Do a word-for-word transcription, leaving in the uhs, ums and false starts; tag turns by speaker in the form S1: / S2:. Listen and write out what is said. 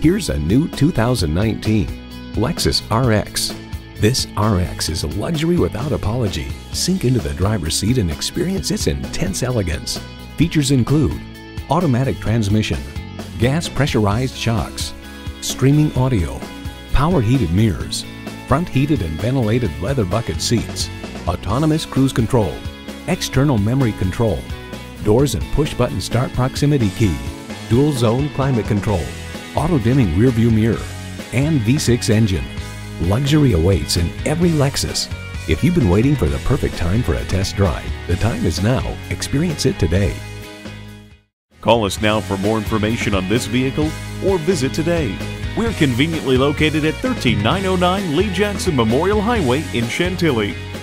S1: Here's a new two thousand nineteen Lexus R X. This R X is a luxury without apology. Sink into the driver's seat and experience its intense elegance. Features include automatic transmission, gas pressurized shocks, streaming audio, power heated mirrors, front heated and ventilated leather bucket seats, autonomous cruise control, external memory control, doors and push button start proximity key, dual zone climate control, auto dimming rear view mirror, and V six engine. Luxury awaits in every Lexus. If you've been waiting for the perfect time for a test drive, the time is now. Experience it today.
S2: Call us now for more information on this vehicle or visit today. We're conveniently located at one three nine oh nine Lee Jackson Memorial Highway in Chantilly.